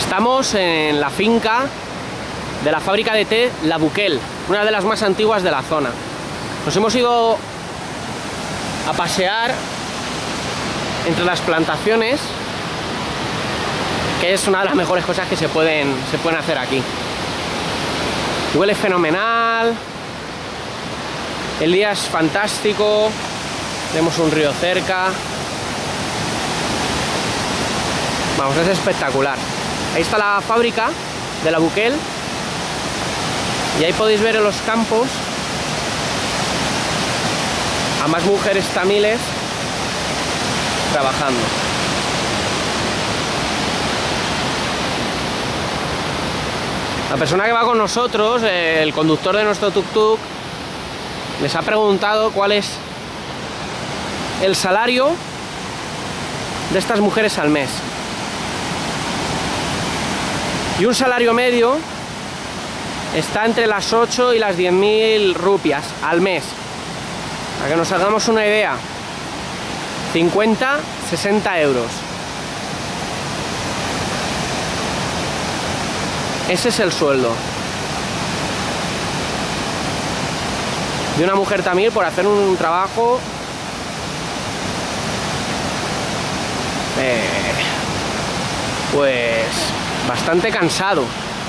Estamos en la finca de la fábrica de té La Buquel, una de las más antiguas de la zona. Nos hemos ido a pasear entre las plantaciones, que es una de las mejores cosas que se pueden hacer aquí. Huele fenomenal, el día es fantástico, tenemos un río cerca. Vamos, es espectacular. Ahí está la fábrica de La Buquel y ahí podéis ver en los campos a más mujeres tamiles trabajando. La persona que va con nosotros, el conductor de nuestro tuk-tuk, les ha preguntado cuál es el salario de estas mujeres al mes. Y un salario medio está entre las 8 y las 10.000 rupias al mes. Para que nos hagamos una idea, 50-60 euros. Ese es el sueldo de una mujer tamil por hacer un trabajo pues bastante cansado.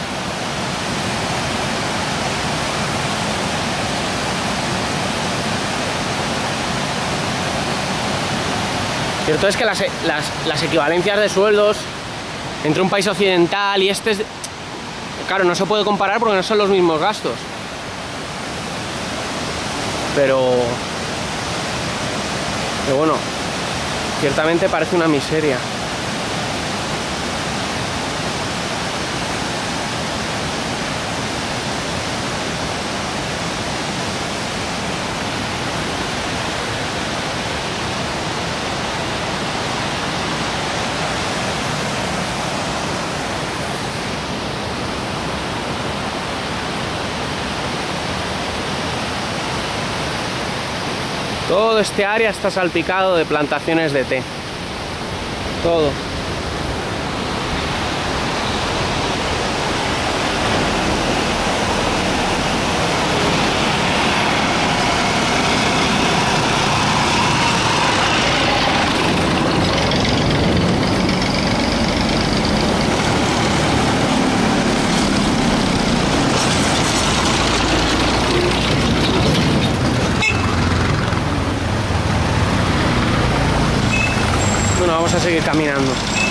Cierto es que las equivalencias de sueldos entre un país occidental y este, claro, no se puede comparar porque no son los mismos gastos. Pero bueno, ciertamente parece una miseria. Todo este área está salpicado de plantaciones de té. Todo. Bueno, vamos a seguir caminando.